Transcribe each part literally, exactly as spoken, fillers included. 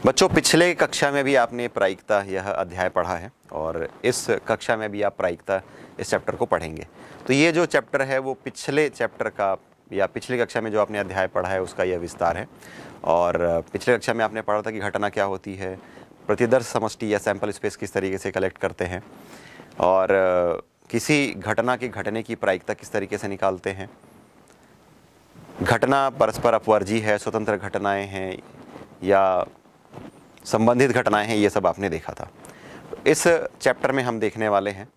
बच्चों, पिछले कक्षा में भी आपने प्रायिकता यह अध्याय पढ़ा है और इस कक्षा में भी आप प्रायिकता इस चैप्टर को पढ़ेंगे। तो ये जो चैप्टर है वो पिछले चैप्टर का या पिछली कक्षा में जो आपने अध्याय पढ़ा है उसका यह विस्तार है। और पिछले कक्षा में आपने पढ़ा था कि घटना क्या होती है, प्रतिदर्श समष्टि या सैंपल स्पेस किस तरीके से कलेक्ट करते हैं और किसी घटना के घटने की प्रायिकता किस तरीके से निकालते हैं, घटना परस्पर अपवर्जी है, स्वतंत्र घटनाएं हैं या संबंधित घटनाएं हैं, ये सब आपने देखा था। इस चैप्टर में हम देखने वाले हैं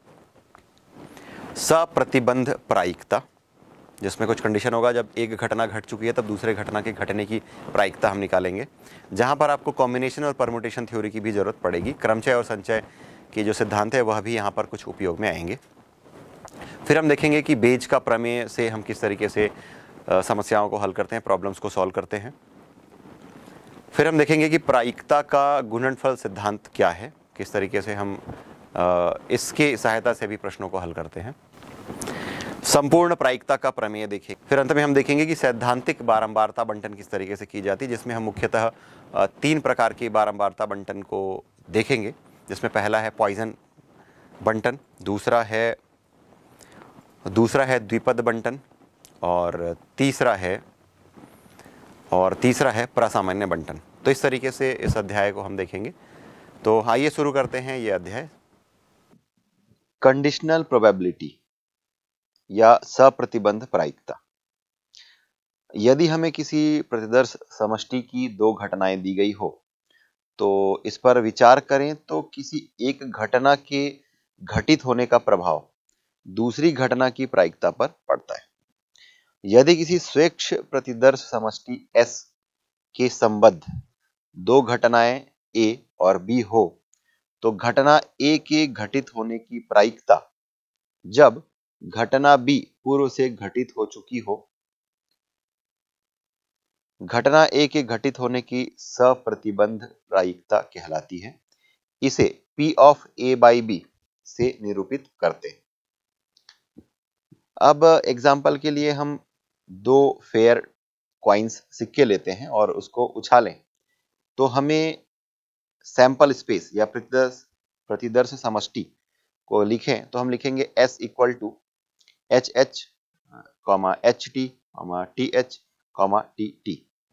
सप्रतिबंध प्रायिकता, जिसमें कुछ कंडीशन होगा। जब एक घटना घट चुकी है तब दूसरे घटना के घटने की प्रायिकता हम निकालेंगे, जहां पर आपको कॉम्बिनेशन और परमुटेशन थ्योरी की भी जरूरत पड़ेगी। क्रमचय और संचय के जो सिद्धांत है वह भी यहाँ पर कुछ उपयोग में आएंगे। फिर हम देखेंगे कि बेज का प्रमेय से हम किस तरीके से समस्याओं को हल करते हैं, प्रॉब्लम्स को सॉल्व करते हैं। फिर हम देखेंगे कि प्रायिकता का गुणनफल सिद्धांत क्या है, किस तरीके से हम इसके सहायता से भी प्रश्नों को हल करते हैं। संपूर्ण प्रायिकता का प्रमेय देखेंगे। फिर अंत में हम देखेंगे कि सैद्धांतिक बारंबारता बंटन किस तरीके से की जाती है, जिसमें हम मुख्यतः तीन प्रकार की बारंबारता बंटन को देखेंगे, जिसमें पहला है पॉइजन बंटन, दूसरा है दूसरा है द्विपद बंटन और तीसरा है और तीसरा है प्रसामान्य बंटन। तो इस तरीके से इस अध्याय को हम देखेंगे। तो आइए शुरू करते हैं ये अध्याय। कंडीशनल प्रोबेबिलिटी या सप्रतिबंध प्रायिकता। यदि हमें किसी प्रतिदर्श समष्टि की दो घटनाएं दी गई हो तो इस पर विचार करें तो किसी एक घटना के घटित होने का प्रभाव दूसरी घटना की प्रायिकता पर पड़ता है। यदि किसी स्वेच्छ प्रतिदर्श समष्टि S के संबद्ध दो घटनाएं A और B हो तो घटना A के घटित होने की प्रायिकता जब घटना B पूर्व से घटित हो चुकी हो, घटना A के घटित होने की सप्रतिबंध प्रायिकता कहलाती है। इसे P of A by B से निरूपित करते हैं। अब एग्जाम्पल के लिए हम दो फेयर कॉइन्स सिक्के लेते हैं और उसको उछालें तो हमें सैंपल स्पेस या प्रतिदर्श प्रतिदर्श समष्टि को लिखें तो हम लिखेंगे S equal to H H comma H T comma T H comma T T.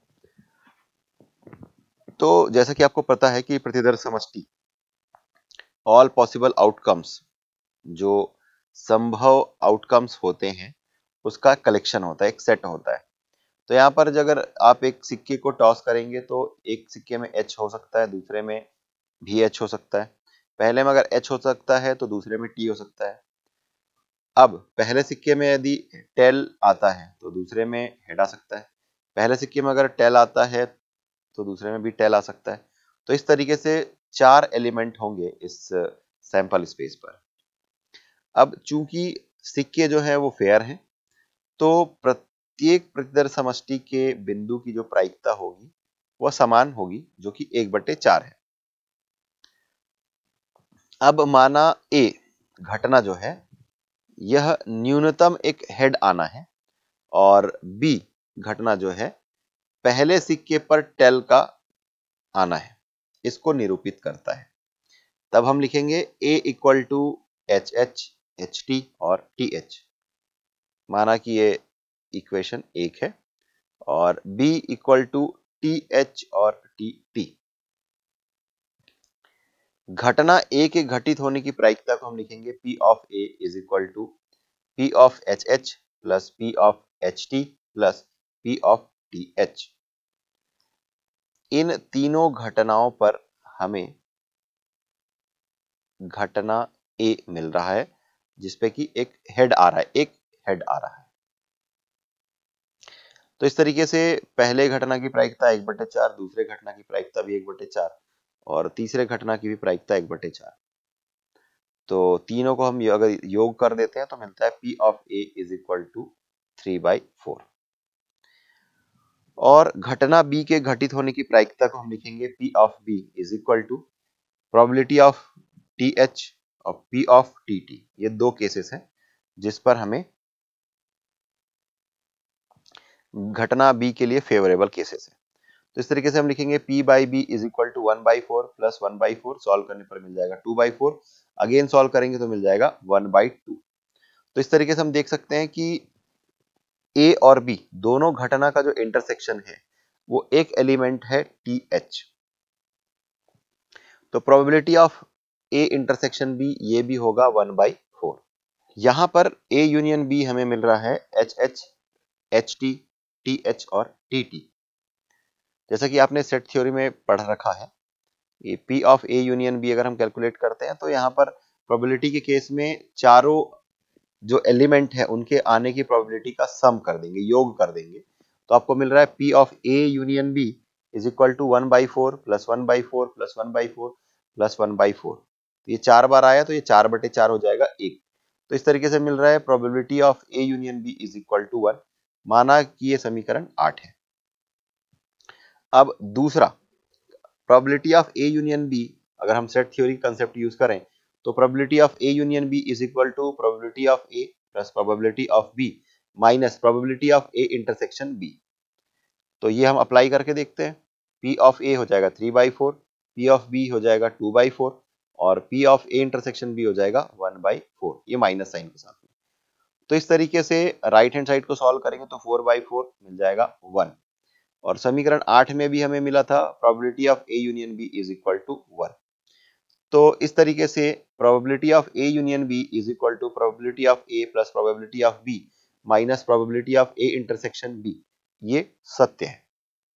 तो जैसा कि आपको पता है कि प्रतिदर्श समष्टि ऑल पॉसिबल आउटकम्स, जो संभव आउटकम्स होते हैं उसका कलेक्शन होता है, एक सेट होता है। तो यहाँ पर अगर आप एक सिक्के को टॉस करेंगे तो एक सिक्के में H हो सकता है, दूसरे में भी H हो सकता है। पहले में अगर H हो सकता है तो दूसरे में T हो सकता है। अब पहले सिक्के में यदि टेल आता है तो दूसरे में हेड आ सकता है। पहले सिक्के में अगर टेल आता है तो दूसरे में भी टेल आ सकता है। तो इस तरीके से चार एलिमेंट होंगे इस सैंपल स्पेस पर। अब चूंकि सिक्के जो है वो फेयर हैं तो प्रत्येक प्रतिदर्श समष्टि के बिंदु की जो प्रायिकता होगी वह समान होगी, जो कि एक बटे चार है। अब माना A घटना जो है यह न्यूनतम एक हेड आना है और B घटना जो है पहले सिक्के पर टेल का आना है, इसको निरूपित करता है। तब हम लिखेंगे A equal to H H H T और टी एच। माना कि ये इक्वेशन एक है और B equal to T H और टी टी। घटना A के घटित होने की प्रायिकता को हम लिखेंगे P of A is equal to P of H H plus P of H T plus P of T H. इन तीनों घटनाओं पर हमें घटना A मिल रहा है जिसपे कि एक हेड आ रहा है, एक हेड आ रहा है। तो इस तरीके से पहले घटना की प्रायिकता एक बटे चार, दूसरे घटना की प्रायिकता भी एक बटे चार और तीसरे घटना की भी प्रायिकता एक बटे चार। तो तीनों को हम अगर योग कर देते हैं तो मिलता है P of A is equal to three by four. और घटना B के घटित होने की प्रायिकता को हम लिखेंगे P of B is equal to probability of T H और P ऑफ टी टी। ये दो केसेस हैं जिस पर हमें घटना B के लिए फेवरेबल केसेस है। तो इस तरीके से हम लिखेंगे p by B is equal to one by four plus one by four, solve करने पर मिल जाएगा two by four, again solve करेंगे तो मिल जाएगा वन बाई टू। तो इस तरीके से हम देख सकते हैं कि a और b दोनों घटना का जो इंटरसेक्शन है वो एक एलिमेंट है टी एच। तो probability of a intersection b ये भी होगा वन बाई फोर। यहां पर a यूनियन b हमें मिल रहा है H H, H T, T H और टी टी। जैसा कि आपने सेट थ्योरी में पढ़ रखा है, ये P of A union B अगर हम कैलकुलेट करते हैं तो यहाँ पर प्रोबेबिलिटी के केस में चारों जो एलिमेंट है उनके आने की प्रोबेबिलिटी का सम कर देंगे, योग कर देंगे। तो आपको मिल रहा है P of A union B is equal to one by four plus one by four plus one by four plus one by four. ये चार बार आया तो ये चार बटे चार हो जाएगा एक। तो इस तरीके से मिल रहा है probability of A union B is equal to one. माना कि ये समीकरण आठ है। अब दूसरा, probability of A union B, अगर हम सेट थ्योरी कंसेप्ट यूज करें तो probability of A union B is equal to probability of A plus probability of B minus probability of A intersection B। तो ये हम अप्लाई करके देखते हैं। P ऑफ A हो जाएगा three by four, P of B हो जाएगा टू बाई फोर और P of A intersection B हो जाएगा वन बाई फोर, ये माइनस साइन के साथ में। तो इस तरीके से राइट हैंड साइड को सॉल्व करेंगे तो फोर बाई फोर मिल जाएगा वन। और समीकरण आठ में भी हमें मिला था probability of A union B is equal to one. तो इस तरीके से probability of A union B is equal to probability of A plus probability of B minus probability of A intersection B, ये सत्य है।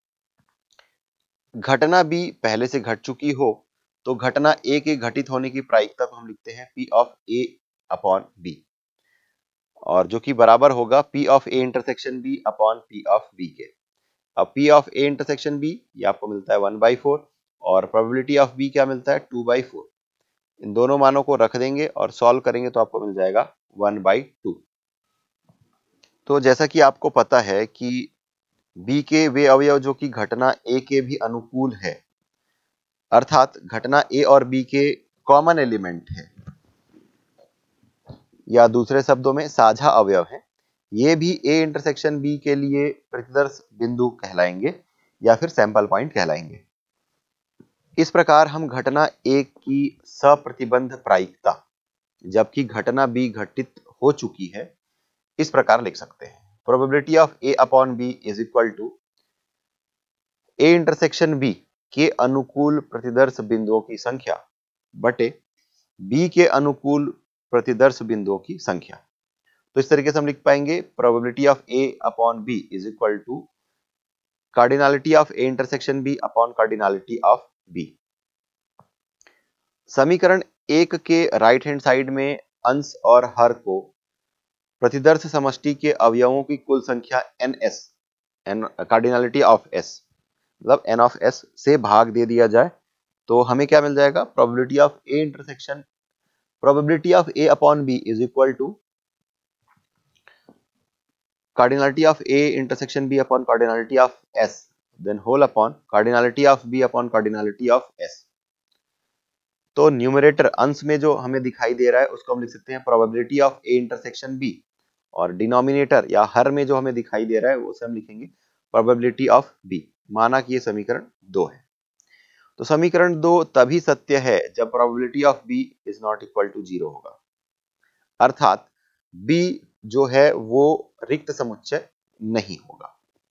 घटना B पहले से घट चुकी हो तो घटना A के घटित होने की प्रायिकता को हम लिखते हैं P of A upon B, और जो कि बराबर होगा P of A intersection B upon P of B के। अब P of A intersection B ये आपको मिलता है वन बाई फोर और प्रोबेबिलिटी ऑफ B क्या मिलता है टू बाई फोर। इन दोनों मानों को रख देंगे और सॉल्व करेंगे तो आपको मिल जाएगा वन बाई टू। तो जैसा कि आपको पता है कि B के वे अवयव जो कि घटना A के भी अनुकूल है, अर्थात घटना A और B के कॉमन एलिमेंट है या दूसरे शब्दों में साझा अवयव है, ये भी A इंटरसेक्शन B के लिए प्रतिदर्श बिंदु कहलाएंगे या फिर सैंपल पॉइंट कहलाएंगे। इस प्रकार हम घटना A की सप्रतिबंध प्रायिकता जबकि घटना B घटित हो चुकी है इस प्रकार लिख सकते हैं। Probability of A upon B is equal to A intersection B के अनुकूल प्रतिदर्श बिंदुओं की संख्या बटे B के अनुकूल प्रतिदर्श बिंदुओं की संख्या। तो इस तरीके से हम लिख पाएंगे probability of A upon B is equal to cardinality of A intersection B upon cardinality of B। समीकरण एक के राइट हैंड साइड में अंश और हर को प्रतिदर्श समष्टि के अवयवों की कुल संख्या N S, N cardinality of S मतलब n ऑफ S से भाग दे दिया जाए तो हमें क्या मिल जाएगा, probability of A intersection probability of A upon B is equal to cardinality of A intersection B upon cardinality of S then whole upon cardinality of B upon cardinality of S। तो numerator अंश में जो हमें दिखाई दे रहा है उसको हम लिख सकते हैं probability of A intersection B, और डिनोमिनेटर या हर में जो हमें दिखाई दे रहा है उसे हम लिखेंगे प्रोबेबिलिटी ऑफ B। माना कि ये समीकरण दो है। तो समीकरण दो तभी सत्य है जब probability of B is not equal to zero होगा, अर्थात B जो है वो रिक्त समुच्चय नहीं होगा।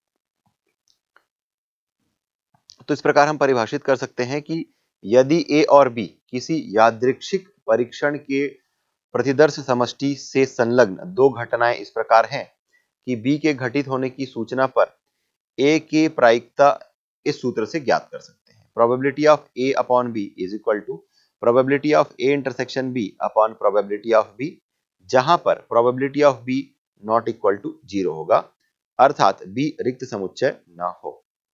तो इस प्रकार हम परिभाषित कर सकते हैं कि यदि A और B किसी यादृच्छिक परीक्षण के प्रतिदर्श समष्टि से संलग्न दो घटनाएं इस प्रकार हैं कि B के घटित होने की सूचना पर A की प्रायिकता इस सूत्र से ज्ञात कर सकते हैं। Probability of A upon B is equal to probability of A intersection B upon probability of B, जहां पर probability of B not equal to zero होगा, अर्थात B रिक्त समुच्चय ना हो।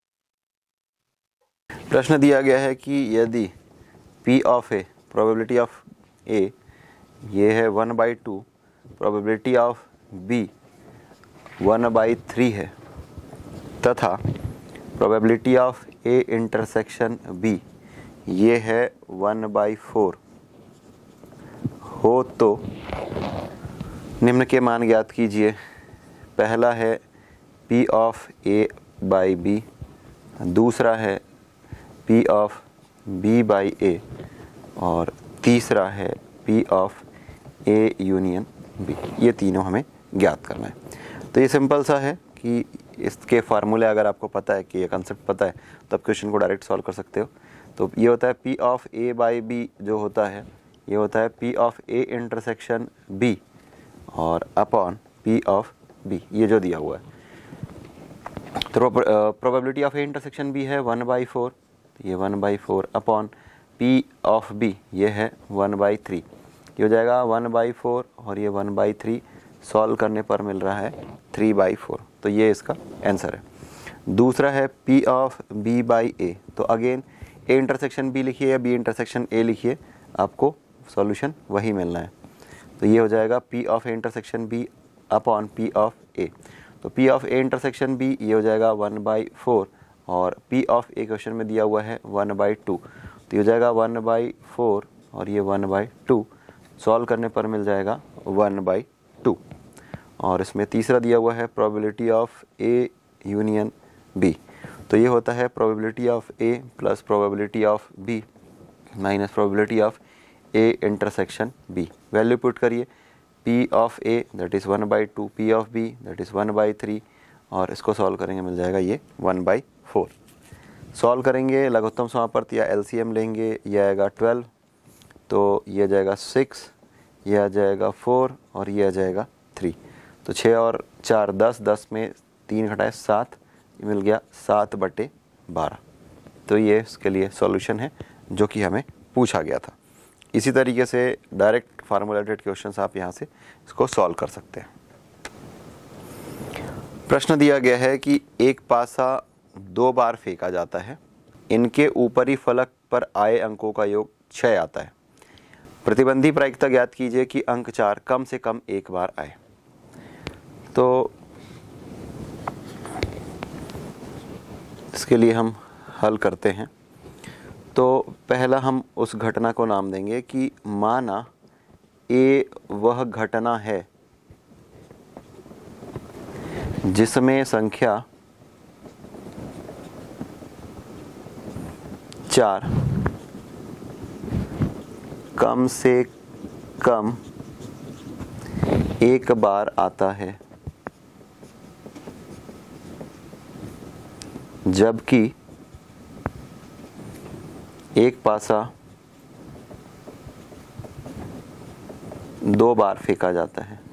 प्रश्न दिया गया है कि यदि P of A probability of A ये है one by two, probability of B one by three है तथा probability of A intersection B ये है वन बाई फोर हो तो निम्न के मान ज्ञात कीजिए। पहला है P of A by B, दूसरा है P of B by A, और तीसरा है P of A union B। ये तीनों हमें ज्ञात करना है। तो ये सिंपल सा है कि इसके फार्मूले अगर आपको पता है कि ये कंसेप्ट पता है तो आप क्वेश्चन को डायरेक्ट सॉल्व कर सकते हो। तो ये होता है P of A by B, जो होता है ये होता है P of A intersection B और अपॉन P ऑफ B, ये जो दिया हुआ है। तो probability of A intersection B है वन बाई फोर, ये one by four upon P of B ये है वन बाई थ्री, ये हो जाएगा वन बाई फोर और ये वन बाई थ्री, सॉल्व करने पर मिल रहा है थ्री बाई फोर। तो ये इसका आंसर है। दूसरा है P of B by A, तो अगेन A इंटरसेक्शन B लिखिए या B इंटरसेक्शन A लिखिए, आपको सॉल्यूशन वही मिलना है। तो ये हो जाएगा P of A intersection B upon P of A। तो P of A intersection B ये हो जाएगा वन बाई फोर और P ऑफ A क्वेश्चन में दिया हुआ है वन बाई टू, तो ये हो जाएगा वन बाई फोर और ये वन बाई टू, सॉल्व करने पर मिल जाएगा वन बाई टू। और इसमें तीसरा दिया हुआ है probability of A union B, तो ये होता है probability of A plus probability of B minus probability of A intersection B। Value put करिए, P of A that is one by two, P of B that is one by three, और इसको solve करेंगे मिल जाएगा ये one by four. Solve करेंगे लघुत्तम समापवर्त या L C M लेंगे, ये आएगा ट्वेल्व, तो ये आ जाएगा सिक्स, ये आ जाएगा फोर और ये आ जाएगा थ्री। तो छः और चार दस, दस में तीन घटाए सात, ये मिल गया सात बटे बारह। तो ये इसके लिए सॉल्यूशन है जो कि हमें पूछा गया था। इसी तरीके से डायरेक्ट फार्मूलेटेड क्वेश्चंस आप यहाँ से इसको सॉल्व कर सकते हैं। प्रश्न दिया गया है कि एक पासा दो बार फेंका जाता है, इनके ऊपरी फलक पर आए अंकों का योग छः आता है। प्रतिबंधी प्रायिकता ज्ञात कीजिए कि अंक चार कम से कम एक बार आए। तो इसके लिए हम हल करते हैं। तो पहला हम उस घटना को नाम देंगे कि माना ए वह घटना है जिसमें संख्या चार कम से कम एक बार आता है, जबकि एक पासा दो बार फेंका जाता है।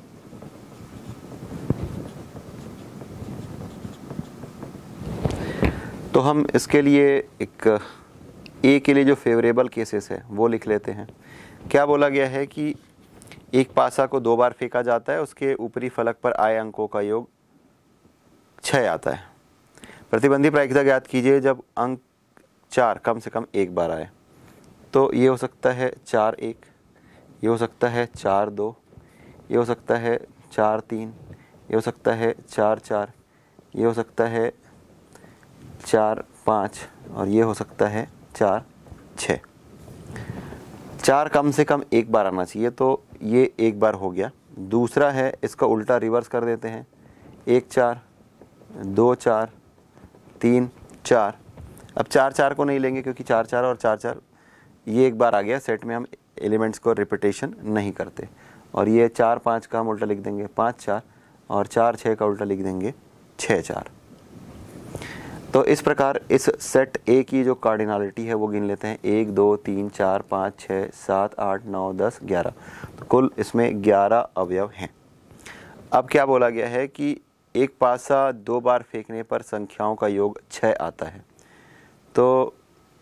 तो हम इसके लिए एक ए के लिए जो फेवरेबल केसेस है वो लिख लेते हैं। क्या बोला गया है कि एक पासा को दो बार फेंका जाता है, उसके ऊपरी फलक पर आए अंकों का योग छः आता है। प्रतिबंधी प्रायिकता ज्ञात कीजिए जब अंक चार कम से कम एक बार आए। तो ये हो सकता है चार एक, ये हो सकता है चार दो, ये हो सकता है चार तीन, ये हो सकता है चार चार, ये हो सकता है चार पाँच और ये हो सकता है चार छः। चार कम से कम एक बार आना चाहिए, तो ये एक बार हो गया। दूसरा है इसका उल्टा रिवर्स कर देते हैं, एक चार, दो चार, तीन चार। अब चार चार को नहीं लेंगे क्योंकि चार चार और चार चार ये एक बार आ गया सेट में, हम एलिमेंट्स को रिपीटेशन नहीं करते। और ये चार पाँच का हम उल्टा लिख देंगे पाँच चार, और चार छः का उल्टा लिख देंगे छः चार। तो इस प्रकार इस सेट ए की जो कार्डिनलिटी है वो गिन लेते हैं, एक दो तीन चार पाँच छः सात आठ नौ दस ग्यारह। तो कुल इसमें ग्यारह अवयव हैं। अब क्या बोला गया है कि एक पासा दो बार फेंकने पर संख्याओं का योग छः आता है। तो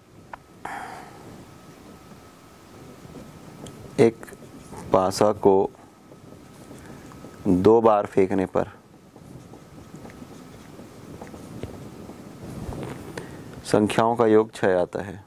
एक पासा को दो बार फेंकने पर संख्याओं का योग छः आता है।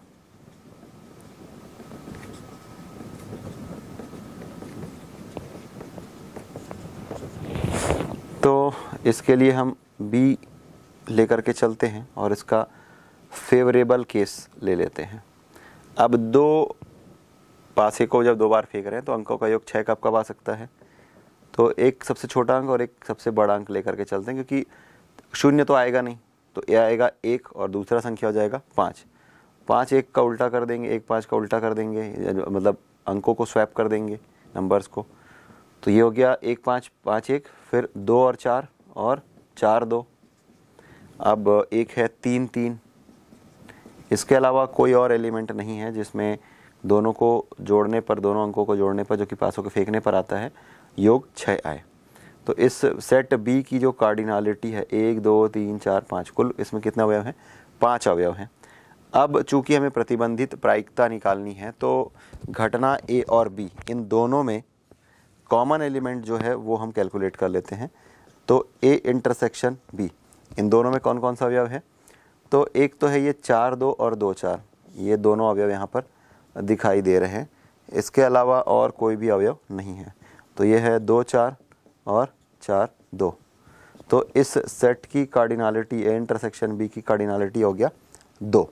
तो इसके लिए हम बी लेकर के चलते हैं और इसका फेवरेबल केस ले लेते हैं। अब दो पासे को जब दो बार फेंक रहे हैं तो अंकों का योग छः कब कब आ सकता है। तो एक सबसे छोटा अंक और एक सबसे बड़ा अंक लेकर के चलते हैं, क्योंकि शून्य तो आएगा नहीं, तो ये आएगा एक और दूसरा संख्या हो जाएगा पाँच। पाँच एक का उल्टा कर देंगे, एक पाँच का उल्टा कर देंगे, मतलब अंकों को स्वैप कर देंगे नंबर्स को। तो ये हो गया एक पाँच पाँच एक, फिर दो और चार और चार दो। अब एक है तीन तीन। इसके अलावा कोई और एलिमेंट नहीं है जिसमें दोनों को जोड़ने पर, दोनों अंकों को जोड़ने पर, जो कि पासों के फेंकने पर आता है, योग छः आए। तो इस सेट बी की जो कार्डिनलिटी है एक दो तीन चार पाँच, कुल इसमें कितना अवयव है? पाँच अवयव हैं। अब चूंकि हमें प्रतिबंधित प्रायिकता निकालनी है तो घटना ए और बी इन दोनों में कॉमन एलिमेंट जो है वो हम कैलकुलेट कर लेते हैं। तो ए इंटरसेक्शन बी, इन दोनों में कौन कौन सा अवयव है? तो एक तो है ये चार दो और दो चार, ये दोनों अवयव यहाँ पर दिखाई दे रहे हैं। इसके अलावा और कोई भी अवयव नहीं है। तो ये है दो चार और चार दो। तो इस सेट की कार्डिनलिटी ए इंटरसेक्शन बी की कार्डिनलिटी हो गया दो।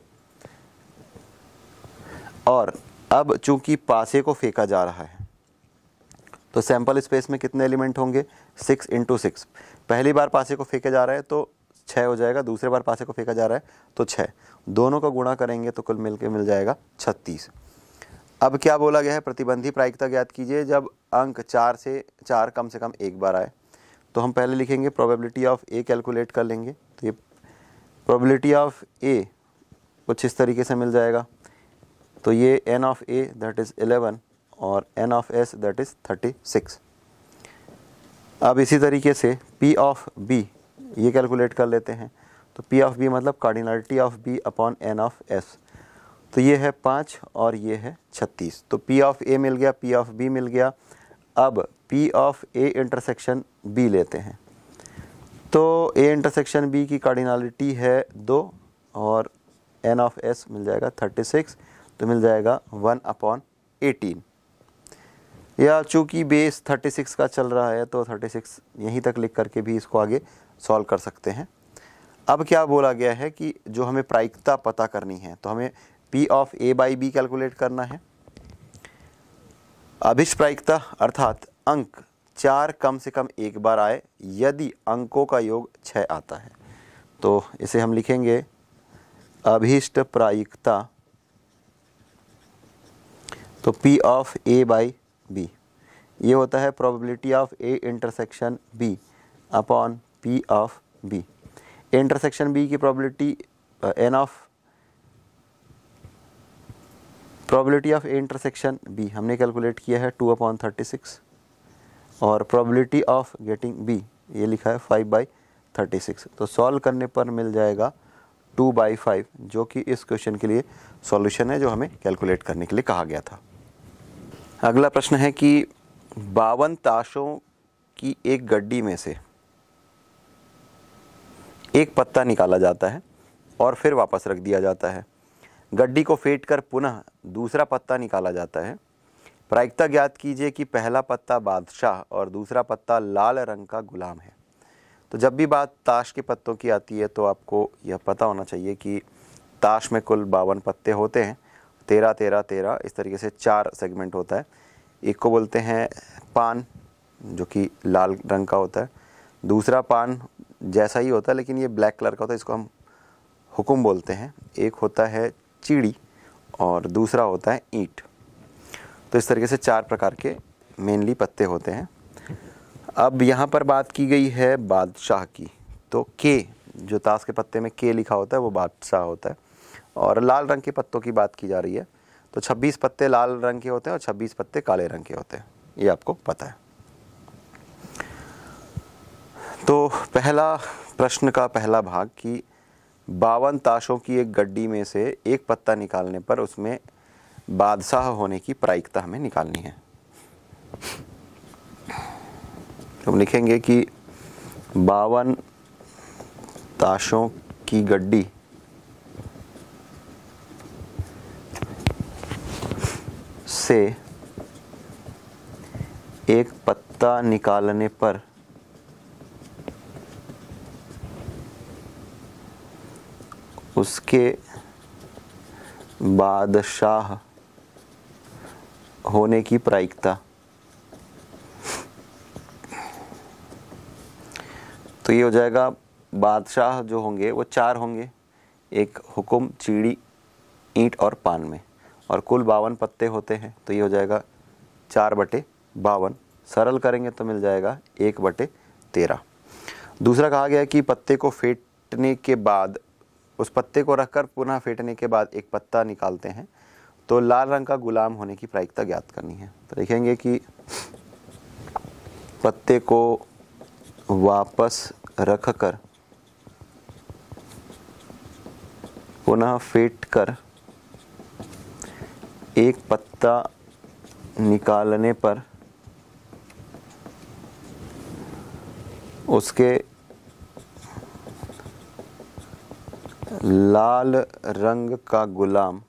और अब चूंकि पासे को फेंका जा रहा है तो सैंपल स्पेस में कितने एलिमेंट होंगे? Six into six. पहली बार पासे को फेंका जा रहा है तो छः हो जाएगा, दूसरे बार पासे को फेंका जा रहा है तो छः, दोनों का गुणा करेंगे तो कुल मिलके मिल जाएगा छत्तीस। अब क्या बोला गया है? प्रतिबंधी प्रायिकता ज्ञात कीजिए जब अंक चार से चार कम से कम एक बार आए। तो हम पहले लिखेंगे प्रोबेबिलिटी ऑफ ए, कैलकुलेट कर लेंगे। तो ये प्रोबेबिलिटी ऑफ ए कुछ इस तरीके से मिल जाएगा। तो ये N of A that is eleven और N of S that is thirty six. अब इसी तरीके से पी ऑफ बी ये कैलकुलेट कर लेते हैं। तो पी ऑफ बी मतलब cardinality of B upon N of S. तो ये है पाँच और ये है छत्तीस। तो पी ऑफ ए मिल गया, पी ऑफ बी मिल गया। अब P of A intersection B लेते हैं। तो ए इंटरसेक्शन बी की कार्डिनलिटी है दो और एन ऑफ एस मिल जाएगा थर्टी सिक्स। तो मिल जाएगा वन अपॉन एटीन। या चूँकि बेस थर्टी सिक्स का चल रहा है तो थर्टी सिक्स यहीं तक लिख करके भी इसको आगे सॉल्व कर सकते हैं। अब क्या बोला गया है कि जो हमें प्रायिकता पता करनी है तो हमें P of A by B calculate करना है। अभिष्ट प्रायिकता अर्थात अंक चार कम से कम एक बार आए यदि अंकों का योग छः आता है। तो इसे हम लिखेंगे अभिष्ट प्रायिकता। तो P of A by B ये होता है probability of A intersection B upon P of B। A intersection B की probability N of probability of A intersection B हमने कैलकुलेट किया है टू अपॉन थर्टी सिक्स और प्रोबेबिलिटी ऑफ गेटिंग B ये लिखा है फाइव बाई थर्टी सिक्स। तो solve करने पर मिल जाएगा टू बाई फाइव, जो कि इस क्वेश्चन के लिए सॉल्यूशन है जो हमें कैलकुलेट करने के लिए कहा गया था। अगला प्रश्न है कि बावन ताशों की एक गड्डी में से एक पत्ता निकाला जाता है और फिर वापस रख दिया जाता है। गड्डी को फेंट कर पुनः दूसरा पत्ता निकाला जाता है। प्रायिकता ज्ञात कीजिए कि पहला पत्ता बादशाह और दूसरा पत्ता लाल रंग का गुलाम है। तो जब भी बात ताश के पत्तों की आती है तो आपको यह पता होना चाहिए कि ताश में कुल बावन पत्ते होते हैं, तेरह तेरह तेरह, इस तरीके से चार सेगमेंट होता है। एक को बोलते हैं पान जो कि लाल रंग का होता है, दूसरा पान जैसा ही होता है लेकिन ये ब्लैक कलर का होता है, इसको हम हुकुम बोलते हैं। एक होता है चीड़ी और दूसरा होता है ईंट। तो इस तरीके से चार प्रकार के मेनली पत्ते होते हैं। अब यहाँ पर बात की गई है बादशाह की। तो के जो ताश के पत्ते में के लिखा होता है वो बादशाह होता है और लाल रंग के पत्तों की बात की जा रही है। तो छब्बीस पत्ते लाल रंग के होते हैं और छब्बीस पत्ते काले रंग के होते हैं, ये आपको पता है। तो पहला प्रश्न का पहला भाग कि बावन ताशों की एक गड्डी में से एक पत्ता निकालने पर उसमें बादशाह होने की प्रायिकता हमें निकालनी है। तो हम लिखेंगे कि बावन ताशों की गड्डी से एक पत्ता निकालने पर उसके बादशाह होने की प्रायिकता। तो ये हो जाएगा बादशाह जो होंगे वो चार होंगे, एक हुकुम, चीड़ी, ईंट और पान में, और कुल बावन पत्ते होते हैं, तो ये हो जाएगा चार बटे बावन। सरल करेंगे तो मिल जाएगा एक बटे तेरह। दूसरा कहा गया कि पत्ते को फेंटने के बाद, उस पत्ते को रखकर पुनः फेंटने के बाद एक पत्ता निकालते हैं, तो लाल रंग का गुलाम होने की प्रायिकता ज्ञात करनी है। तो देखेंगे कि पत्ते को वापस रखकर पुनः फेंट कर एक पत्ता निकालने पर उसके लाल रंग का गुलाम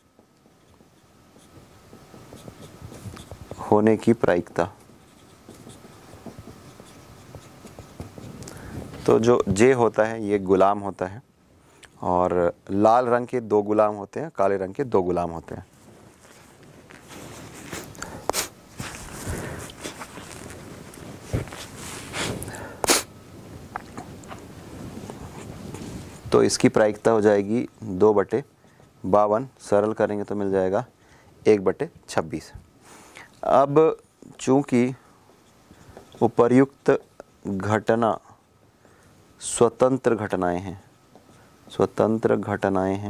होने की प्रायिकता। तो जो जे होता है ये गुलाम होता है, और लाल रंग के दो गुलाम होते हैं, काले रंग के दो गुलाम होते हैं। तो इसकी प्रायिकता हो जाएगी दो बटे बावन। सरल करेंगे तो मिल जाएगा एक बटे छब्बीस। अब चूंकि उपर्युक्त घटना स्वतंत्र घटनाएं हैं, स्वतंत्र घटनाएं हैं,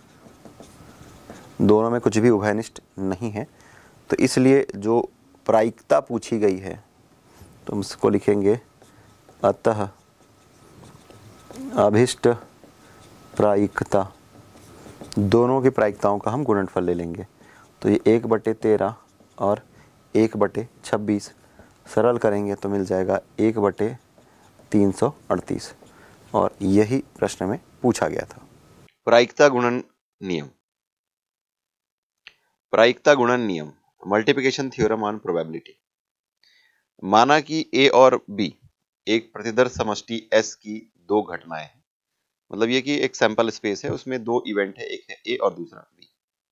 दोनों में कुछ भी उभयनिष्ठ नहीं है, तो इसलिए जो प्रायिकता पूछी गई है तो हम इसको लिखेंगे अतः अभिष्ट प्रायिकता। दोनों की प्रायिकताओं का हम गुणनफल ले लेंगे, तो ये एक बटे तेरह और एक बटे छब्बीस। सरल करेंगे तो मिल जाएगा एक बटे तीन सौ अड़तीस, और यही प्रश्न में पूछा गया था। प्रायिकता गुणन नियम। प्रायिकता गुणन नियम, मल्टीप्लिकेशन थ्योरम ऑन प्रोबेबिलिटी। माना कि ए और बी एक प्रतिदर्श समष्टि एस की दो घटनाएं हैं, मतलब ये कि एक सैंपल स्पेस है, उसमें दो इवेंट है, एक है ए और दूसरा बी।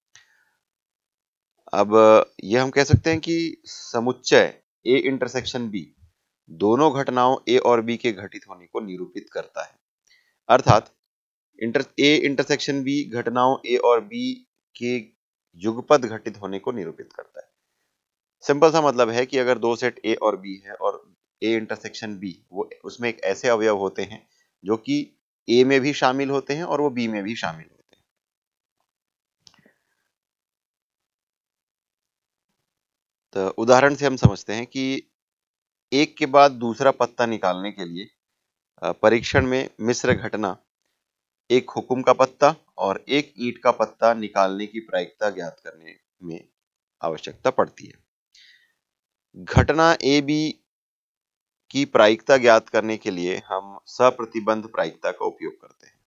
अब ये हम कह सकते हैं कि समुच्चय ए इंटरसेक्शन बी दोनों घटनाओं ए और बी के घटित होने को निरूपित करता है, अर्थात इंटर ए इंटरसेक्शन बी घटनाओं ए और बी के युगपत घटित होने को निरूपित करता है। सिंपल सा मतलब है कि अगर दो सेट ए और बी है और ए इंटरसेक्शन बी, वो उसमें एक ऐसे अवयव होते हैं जो कि ए में भी शामिल होते हैं और वो बी में भी शामिल होते हैं। तो उदाहरण से हम समझते हैं कि एक के बाद दूसरा पत्ता निकालने के लिए परीक्षण में मिश्र घटना एक हुकुम का पत्ता और एक ईंट का पत्ता निकालने की प्रायिकता ज्ञात करने में आवश्यकता पड़ती है। घटना ए बी की प्रायिकता ज्ञात करने के लिए हम सप्रतिबंध प्रायिकता का उपयोग करते हैं।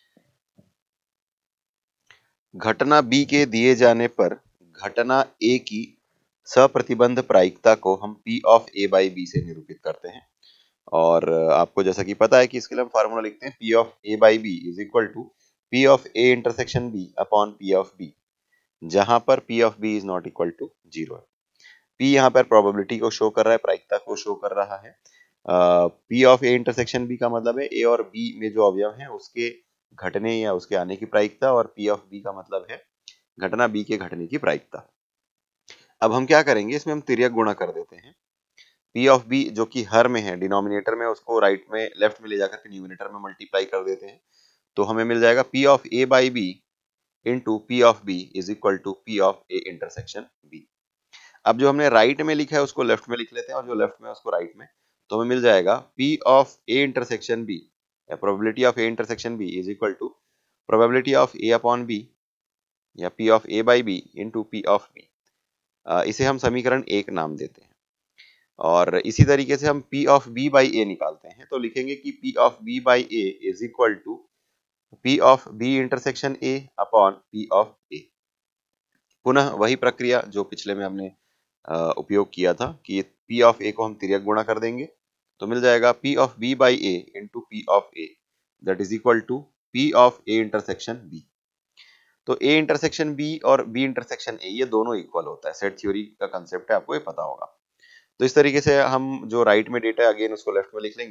घटना बी के दिए जाने पर घटना ए की सप्रतिबंध प्रायिकता को हम P of A by B से निरूपित करते हैं, और आपको जैसा कि पता है कि इसके लिए हम फार्मूला लिखते हैं P of A by B is equal to P of A intersection B upon P of B, जहां पर P of B is not equal to zero है। P यहाँ पर प्रोबेबिलिटी को शो कर रहा है, प्रायिकता को शो कर रहा है। P of A intersection B का मतलब है A और B में जो अवयव हैं उसके घटने या उसके आने की प्रायिकता, और P ऑफ B का मतलब है घटना B के घटने की प्रायिकता। अब हम क्या करेंगे, इसमें हम तिर्यक गुणा कर देते हैं। P ऑफ B जो कि हर में है, डिनोमिनेटर में, उसको राइट में लेफ्ट में ले जाकर के न्यूमिनेटर में मल्टीप्लाई कर देते हैं, तो हमें मिल जाएगा P of A by B into P of B is equal to P of A intersection B। अब जो हमने राइट में लिखा है उसको लेफ्ट में लिख लेते हैं, और जो लेफ्ट में है उसको राइट में, तो हमें मिल जाएगा P of A intersection B या probability of A intersection B is equal to probability of A upon B या P of A by B into P of B। इसे हम समीकरण एक नाम देते हैं, और इसी तरीके से हम P of B by A निकालते हैं, तो लिखेंगे कि P of B by A is equal to P of B intersection A upon P of A। पुनः वही प्रक्रिया जो पिछले में हमने उपयोग किया था कि P ऑफ A को हम तिर्यक गुणा कर देंगे, तो मिल जाएगा P of B by A into P of A that is equal to P of A intersection B। तो A इंटरसेक्शन B और B इंटरसेक्शन A ये दोनों इक्वल होता है, सेट थ्योरी का कंसेप्ट है, आपको ये पता होगा। तो इस तरीके से हम जो राइट में डेटा है अगेन उसको लेफ्ट में लिख लेंगे,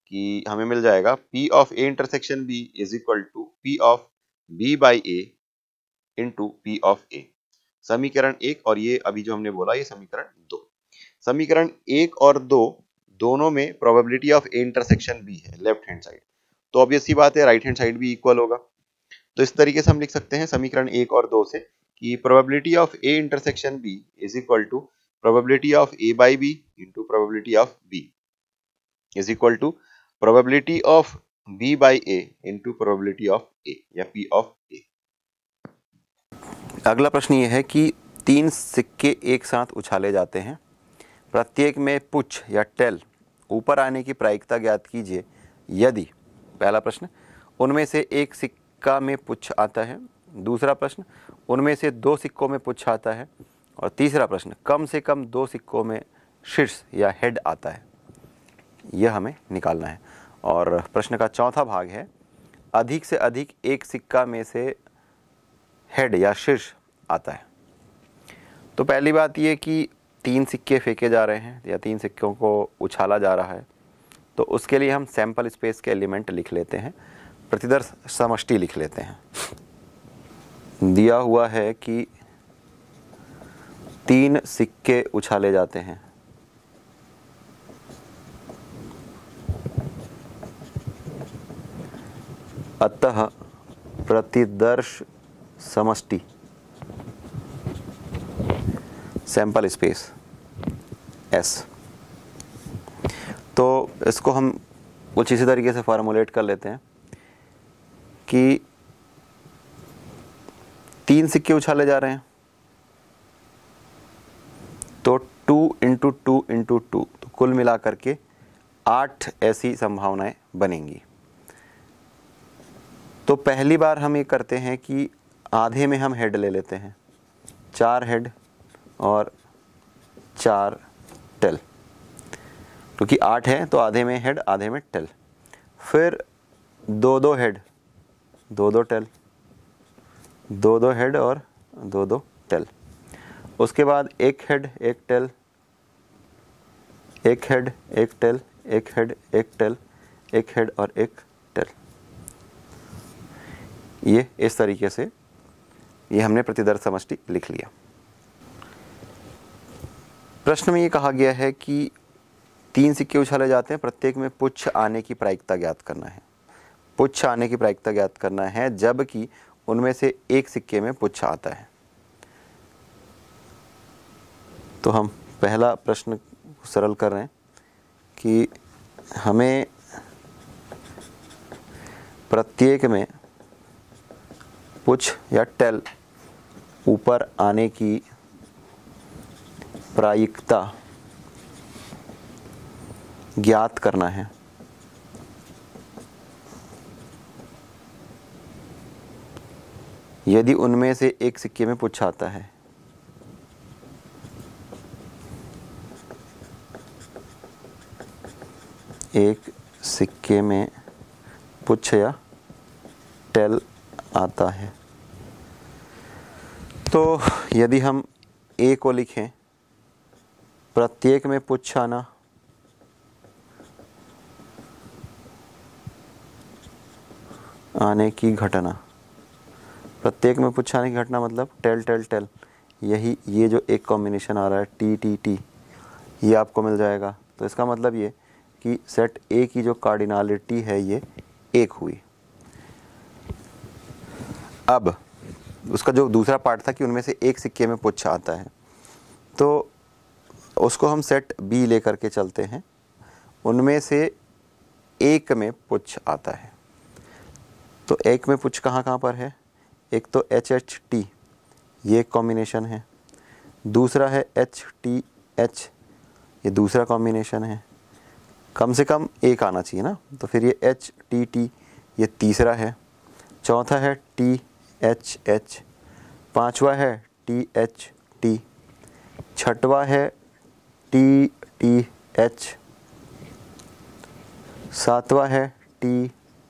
कि हमें मिल जाएगा P of A intersection B is equal to P of B by A into P of A. समीकरण एक और ये अभी जो हमने बोला ये समीकरण दो। समीकरण एक और दो दोनों में probability of A intersection B है लेफ्ट हैंड साइड, तो ऑब्वियस सी बात है राइट हैंड साइड भी इक्वल होगा। तो इस तरीके से हम लिख सकते हैं समीकरण एक और दो से कि probability of A intersection B is equal to probability of A by B into probability of B is equal to probability of B by A into probability of A या पी ऑफ ए। अगला प्रश्न ये है कि तीन सिक्के एक साथ उछाले जाते हैं, प्रत्येक में पुछ या टेल ऊपर आने की प्रायिकता ज्ञात कीजिए यदि, पहला प्रश्न, उनमें से एक सिक्का में पुछ आता है, दूसरा प्रश्न, उनमें से दो सिक्कों में पुछ आता है, और तीसरा प्रश्न, कम से कम दो सिक्कों में शीर्ष या हेड आता है। यह हमें निकालना है। और प्रश्न का चौथा भाग है, अधिक से अधिक एक सिक्का में से हेड या शीर्ष आता है। तो पहली बात ये कि तीन सिक्के फेंके जा रहे हैं या तीन सिक्कों को उछाला जा रहा है, तो उसके लिए हम सैंपल स्पेस के एलिमेंट लिख लेते हैं, प्रतिदर्श समष्टि लिख लेते हैं। दिया हुआ है कि तीन सिक्के उछाले जाते हैं, अतः प्रतिदर्श समष्टि सैंपल स्पेस एस। तो इसको हम कुछ इसी तरीके से फार्मूलेट कर लेते हैं कि तीन सिक्के उछाले जा रहे हैं, तो two into two into two, तो कुल मिलाकर के आठ ऐसी संभावनाएं बनेंगी। तो पहली बार हम ये करते हैं कि आधे में हम हेड ले लेते हैं, चार हेड और चार टेल, क्योंकि आठ है तो आधे में हेड आधे में टेल। फिर दो दो हेड दो दो टेल, दो दो हेड और दो दो टेल। उसके बाद एक हेड एक टेल, एक हेड एक टेल, एक हेड एक टेल, एक हेड और एक टेल। ये इस तरीके से ये हमने प्रतिदर्श समष्टि लिख लिया। प्रश्न में ये कहा गया है कि तीन सिक्के उछाले जाते हैं, प्रत्येक में पुच्छ आने की प्रायिकता ज्ञात करना है। पुच्छ आने की प्रायिकता ज्ञात करना है जबकि उनमें से एक सिक्के में पुच्छ आता है। तो हम पहला प्रश्न सरल कर रहे हैं कि हमें प्रत्येक में पुच्छ या टेल ऊपर आने की प्रायिकता ज्ञात करना है। यदि उनमें से एक सिक्के में पुच्छ आता है, एक सिक्के में पुच्छ या टेल आता है, तो यदि हम ए को लिखें, प्रत्येक में पुच्छ आना, आने की घटना, प्रत्येक में पुच्छ आने की घटना मतलब टेल टेल टेल, यही ये जो एक कॉम्बिनेशन आ रहा है टी टी टी, ये आपको मिल जाएगा। तो इसका मतलब ये कि सेट ए की जो कार्डिनलिटी है ये एक हुई। अब उसका जो दूसरा पार्ट था कि उनमें से एक सिक्के में पुच्छ आता है, तो उसको हम सेट बी लेकर के चलते हैं। उनमें से एक में पुच्छ आता है, तो एक में पुच्छ कहाँ कहाँ पर है, एक तो एच एच टी, ये एक कॉम्बिनेशन है, दूसरा है एच टी एच, ये दूसरा कॉम्बिनेशन है, कम से कम एक आना चाहिए ना, तो फिर ये एच टी टी ये तीसरा है, चौथा है टी एच एच, पांचवा है टी एच टी, छठवा है टी टी एच, सातवा है टी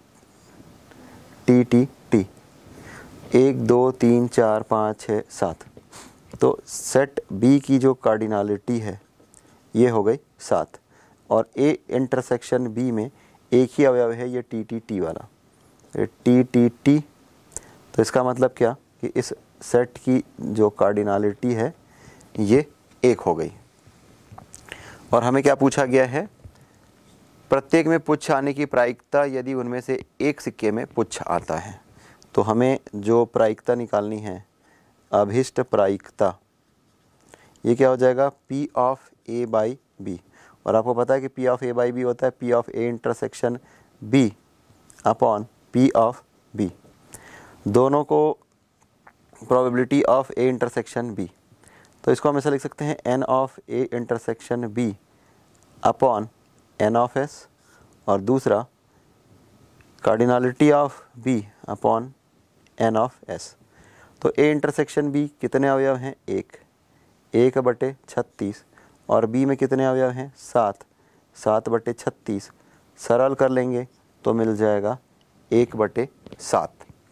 टी टी टी, एक दो तीन चार पाँच छः सात। तो सेट बी की जो कार्डिनलिटी है ये हो गई सात, और ए इंटरसेक्शन बी में एक ही अवयव है ये टी टी टी वाला, ये टी टी टी। तो इसका मतलब क्या कि इस सेट की जो कार्डिनलिटी है ये एक हो गई। और हमें क्या पूछा गया है, प्रत्येक में पुच्छ आने की प्रायिकता यदि उनमें से एक सिक्के में पुच्छ आता है। तो हमें जो प्रायिकता निकालनी है, अभिष्ट प्रायिकता, ये क्या हो जाएगा, P of A by B. और आपको पता है कि P of A by B होता है P of A intersection B upon P of B, दोनों को probability of A intersection B। तो इसको हम ऐसा लिख सकते हैं N of A intersection B upon N of S, और दूसरा cardinality of B upon N of S। तो A इंटरसेक्शन B कितने अवयव हैं, एक, एक बटे छत्तीस, और B में कितने अवयव हैं, सात, सात बटे छत्तीस, सरल कर लेंगे तो मिल जाएगा एक बटे सात।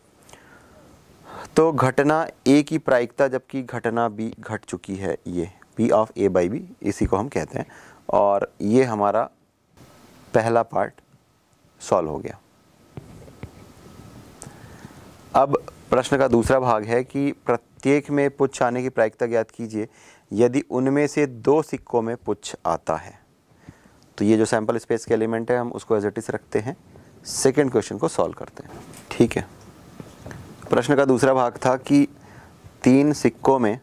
तो घटना A की प्रायिकता जबकि घटना B घट चुकी है, ये P of A by B, इसी को हम कहते हैं। और ये हमारा पहला पार्ट सॉल्व हो गया। अब प्रश्न का दूसरा भाग है कि प्रत्येक में पुच्छ आने की प्रायिकता ज्ञात कीजिए यदि उनमें से दो सिक्कों में पुच्छ आता है। तो ये जो सैंपल स्पेस के एलिमेंट है हम उसको एज इट इज रखते हैं, सेकेंड क्वेश्चन को सॉल्व करते हैं। ठीक है, प्रश्न का दूसरा भाग था कि तीन सिक्कों में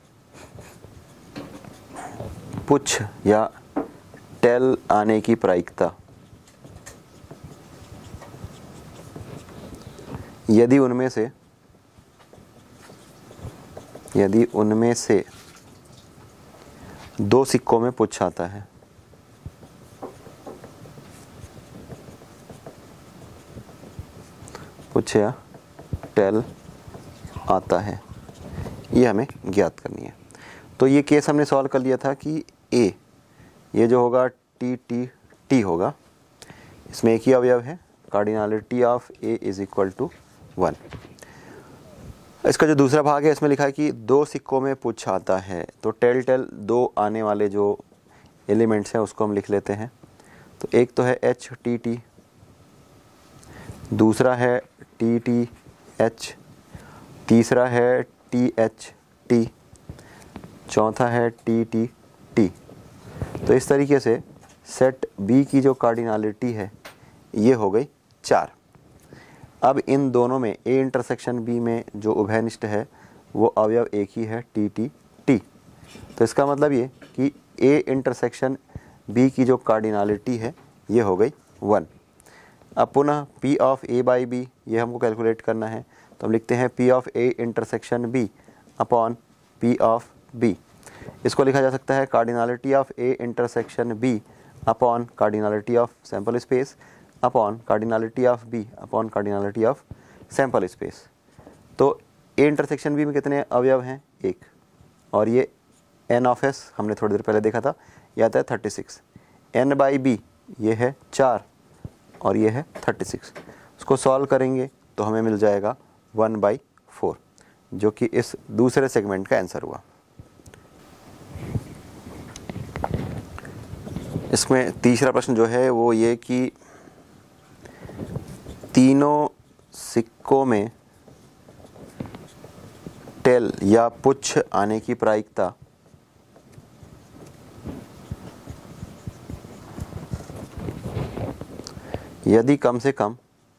पुच्छ या टेल आने की प्रायिकता यदि उनमें से यदि उनमें से दो सिक्कों में पुच्छ आता है। पुच्छ या टेल आता है, ये हमें ज्ञात करनी है। तो ये केस हमने सॉल्व कर लिया था कि A, ये जो होगा टी टी टी होगा, इसमें एक ही अवयव है, cardinality of A is equal to one. इसका जो दूसरा भाग है इसमें लिखा है कि दो सिक्कों में पुच्छ आता है। तो टेल टेल दो आने वाले जो एलिमेंट्स हैं उसको हम लिख लेते हैं। तो एक तो है एच टी टी, दूसरा है टी टी एच, तीसरा है टी एच टी, चौथा है टी टी टी। तो इस तरीके से सेट बी की जो कार्डिनलिटी है ये हो गई चार। अब इन दोनों में A इंटरसेक्शन B में जो उभयनिष्ठ है वो अवयव एक ही है, टी टी टी। तो इसका मतलब ये कि A इंटरसेक्शन B की जो कार्डिनलिटी है ये हो गई वन। अब पुनः P of A by B ये हमको कैलकुलेट करना है, तो हम लिखते हैं P of A intersection B upon P of B। इसको लिखा जा सकता है cardinality of A intersection B upon cardinality of sample space upon cardinality of B upon cardinality of sample स्पेस। तो A इंटरसेक्शन B में कितने अवयव हैं, एक, और ये N ऑफ S हमने थोड़ी देर पहले देखा था, यह आता है thirty six. N by B ये है चार और ये है थर्टी सिक्स। उसको सॉल्व करेंगे तो हमें मिल जाएगा वन बाई फोर, जो कि इस दूसरे सेगमेंट का आंसर हुआ। इसमें तीसरा प्रश्न जो है वो ये कि तीनों सिक्कों में टेल या पुच्छ आने की प्रायिकता यदि कम से कम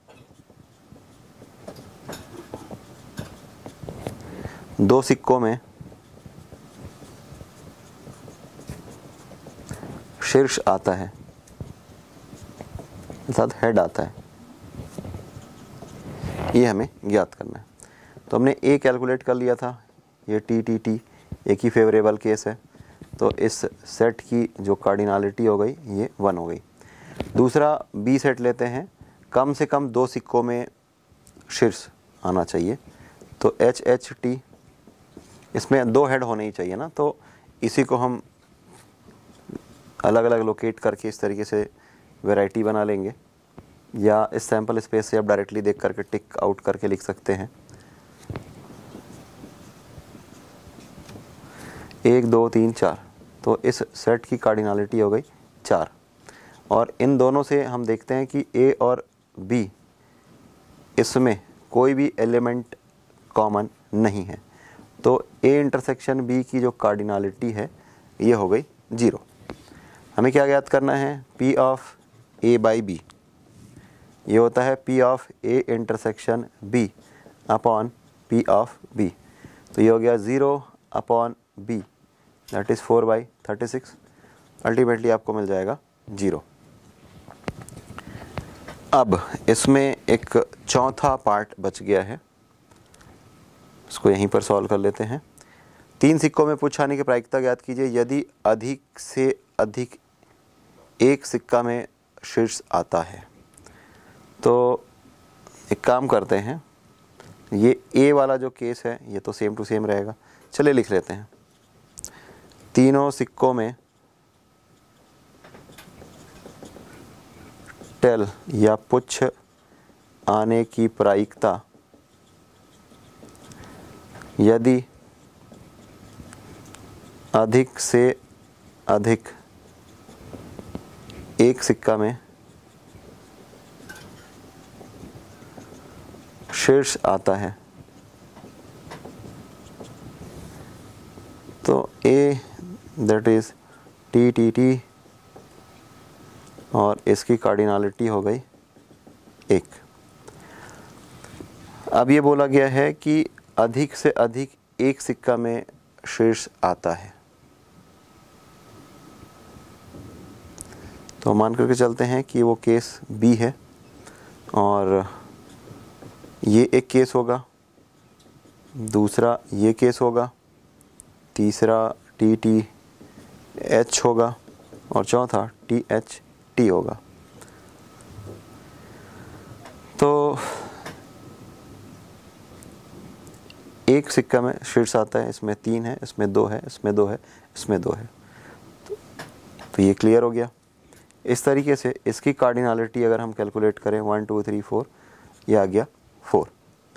दो सिक्कों में शीर्ष आता है अर्थात हेड आता है, ये हमें ज्ञात करना है। तो हमने ए कैलकुलेट कर लिया था, ये टी टी टी एक ही फेवरेबल केस है, तो इस सेट की जो कार्डिनलिटी हो गई ये वन हो गई। दूसरा बी सेट लेते हैं, कम से कम दो सिक्कों में शीर्ष आना चाहिए, तो एच एच टी, इसमें दो हेड होने ही चाहिए ना, तो इसी को हम अलग अलग लोकेट करके इस तरीके से वैरायटी बना लेंगे, या इस सैंपल स्पेस से आप डायरेक्टली देख करके टिक आउट करके लिख सकते हैं। एक दो तीन चार, तो इस सेट की कार्डिनलिटी हो गई चार। और इन दोनों से हम देखते हैं कि ए और बी, इसमें कोई भी एलिमेंट कॉमन नहीं है, तो ए इंटरसेक्शन बी की जो कार्डिनलिटी है ये हो गई जीरो। हमें क्या ज्ञात करना है, P of A by B, ये होता है P of A intersection B upon P of B, तो ये हो गया zero upon B, that is four by thirty six. Ultimately आपको मिल जाएगा जीरो। अब इसमें एक चौथा पार्ट बच गया है, इसको यहीं पर सॉल्व कर लेते हैं। तीन सिक्कों में पुच्छ आने की प्रायिकता ज्ञात कीजिए यदि अधिक से अधिक एक सिक्का में शीर्ष आता है। तो एक काम करते हैं, ये ए वाला जो केस है ये तो सेम टू सेम रहेगा, चलिए लिख लेते हैं। तीनों सिक्कों में टेल या पुच्छ आने की प्रायिकता यदि अधिक से अधिक एक सिक्का में शीर्ष आता है, तो A that is T T T और इसकी कार्डिनलिटी हो गई एक। अब ये बोला गया है कि अधिक से अधिक एक सिक्का में शीर्ष आता है, तो मान करके चलते हैं कि वो केस बी है और ये एक केस होगा, दूसरा ये केस होगा, तीसरा टी टी एच होगा और चौथा टी एच टी होगा। तो एक सिक्का में शीर्ष आता है, इसमें तीन है, इसमें दो है, इसमें दो है, इसमें दो है, तो ये क्लियर हो गया। इस तरीके से इसकी कार्डिनलिटी अगर हम कैलकुलेट करें वन टू थ्री फोर, ये आ गया फोर।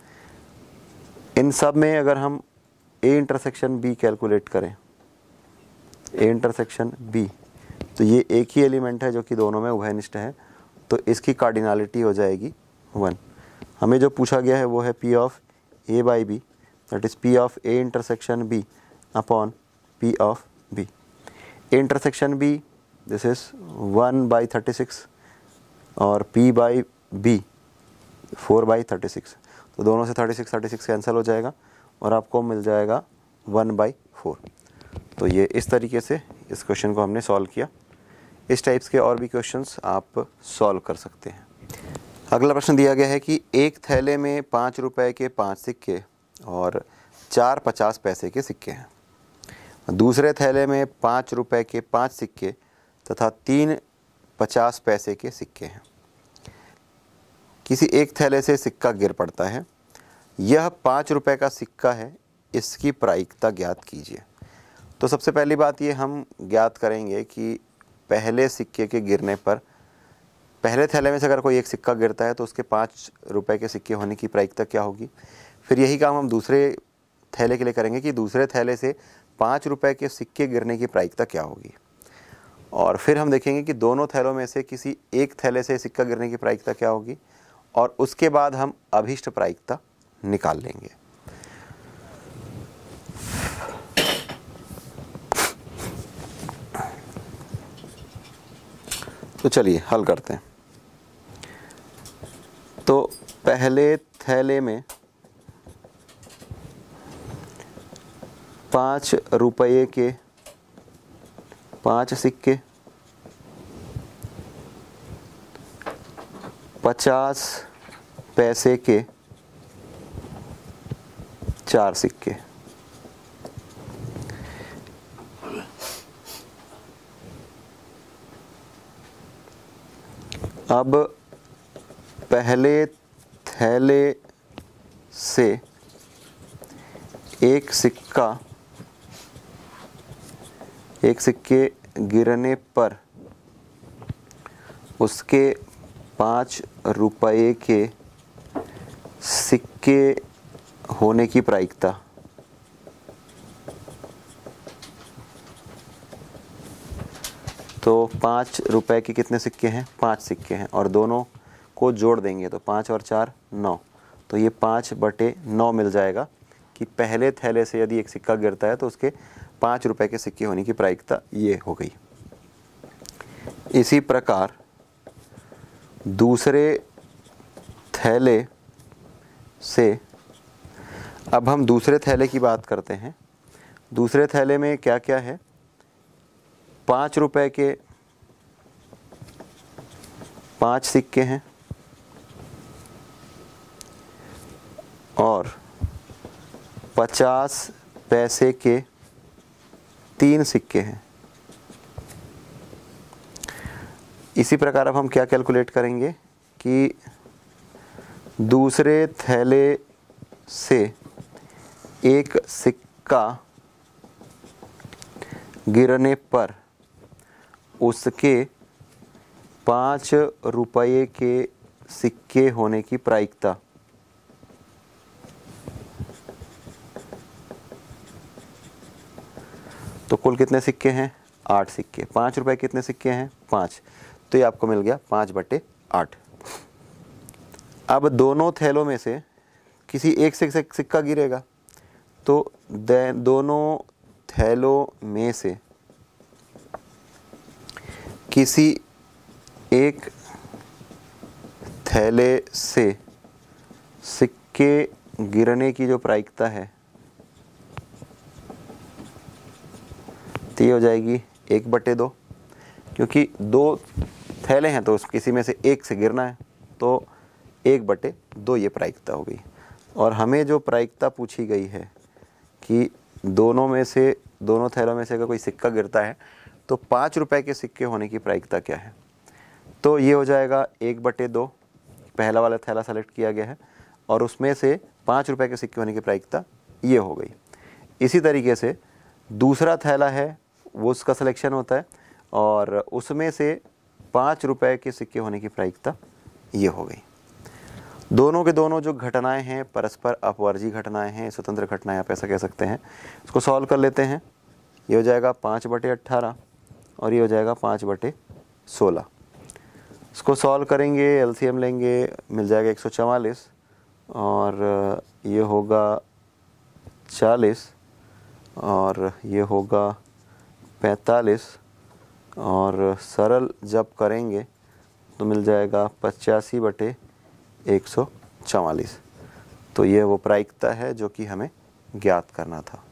इन सब में अगर हम ए इंटरसेक्शन बी कैलकुलेट करें, ए इंटरसेक्शन बी, तो ये एक ही एलिमेंट है जो कि दोनों में उभयनिष्ठ है, तो इसकी कार्डिनलिटी हो जाएगी वन। हमें जो पूछा गया है वो है P of A by B, that is P of A intersection B upon P of B. A intersection B this is one by thirty six और P by B four by thirty six, तो दोनों से thirty six thirty six cancel हो जाएगा और आपको मिल जाएगा वन बाई फोर। तो ये इस तरीके से इस क्वेश्चन को हमने सॉल्व किया। इस टाइप्स के और भी क्वेश्चंस आप सॉल्व कर सकते हैं। अगला प्रश्न दिया गया है कि एक थैले में पाँच रुपए के पाँच सिक्के और चार पचास पैसे के सिक्के हैं, दूसरे थैले में पाँच रुपए के पाँच सिक्के तथा तीन पचास पैसे के सिक्के हैं। किसी एक थैले से सिक्का गिर पड़ता है, यह पाँच रुपए का सिक्का है, इसकी प्रायिकता ज्ञात कीजिए। तो सबसे पहली बात ये हम ज्ञात करेंगे कि पहले सिक्के के गिरने पर, पहले थैले में से अगर कोई एक सिक्का गिरता है तो उसके पाँच रुपए के सिक्के होने की प्रायिकता क्या होगी। फिर यही काम हम दूसरे थैले के लिए करेंगे कि दूसरे थैले से पाँच रुपए के सिक्के गिरने की प्रायिकता क्या होगी, और फिर हम देखेंगे कि दोनों थैलों में से किसी एक थैले से सिक्का गिरने की प्रायिकता क्या होगी, और उसके बाद हम अभीष्ट प्रायिकता निकाल लेंगे। तो चलिए हल करते हैं। तो पहले थैले में पाँच रुपये के पाँच सिक्के, पचास पैसे के चार सिक्के। अब पहले थैले से एक सिक्का एक सिक्के गिरने पर उसके पाँच रुपये के सिक्के होने की प्रायिकता तो पाँच रुपए के कितने सिक्के हैं? पाँच सिक्के हैं, और दोनों को जोड़ देंगे तो पाँच और चार नौ, तो ये पाँच बटे नौ मिल जाएगा कि पहले थैले से यदि एक सिक्का गिरता है तो उसके पाँच रुपए के सिक्के होने की प्रायिकता ये हो गई। इसी प्रकार दूसरे थैले से, अब हम दूसरे थैले की बात करते हैं। दूसरे थैले में क्या क्या है? पाँच रुपए के पाँच सिक्के हैं और पचास पैसे के तीन सिक्के हैं। इसी प्रकार अब हम क्या कैलकुलेट करेंगे कि दूसरे थैले से एक सिक्का गिरने पर उसके पाँच रुपये के सिक्के होने की प्रायिकता। तो कुल कितने सिक्के हैं? आठ सिक्के। पाँच रुपए कितने सिक्के हैं? पाँच। तो ये आपको मिल गया पाँच बटे आठ। अब दोनों थैलों में से किसी एक से सिक्का गिरेगा, तो दोनों थैलों में से किसी एक थैले से सिक्के गिरने की जो प्रायिकता है तो ये हो जाएगी एक बटे दो, क्योंकि दो थैले हैं तो उस किसी में से एक से गिरना है, तो एक बटे दो ये प्रायिकता हो गई। और हमें जो प्रायिकता पूछी गई है कि दोनों में से, दोनों थैलों में से अगर कोई सिक्का गिरता है तो पाँच रुपए के सिक्के होने की प्रायिकता क्या है? तो ये हो जाएगा एक बटे दो। पहला वाला थैला सेलेक्ट किया गया है और उसमें से पाँच रुपए के सिक्के होने की प्रायिकता ये हो गई। इसी तरीके से दूसरा थैला है, वो उसका सिलेक्शन होता है और उसमें से पाँच रुपए के सिक्के होने की प्रायिकता ये हो गई। दोनों के दोनों जो घटनाएं हैं परस्पर अपवर्जी घटनाएं हैं, स्वतंत्र घटनाएं आप ऐसा कह सकते हैं। इसको सॉल्व कर लेते हैं। ये हो जाएगा पाँच बटे अट्ठारह और ये हो जाएगा पाँच बटे सोलह। इसको सॉल्व करेंगे, एलसीएम लेंगे, मिल जाएगा एक सौ चवालीस और ये होगा चालीस और ये होगा पैंतालीस और सरल जब करेंगे तो मिल जाएगा पचासी बटे एक सौ चवालीस। तो ये वो प्रायिकता है जो कि हमें ज्ञात करना था।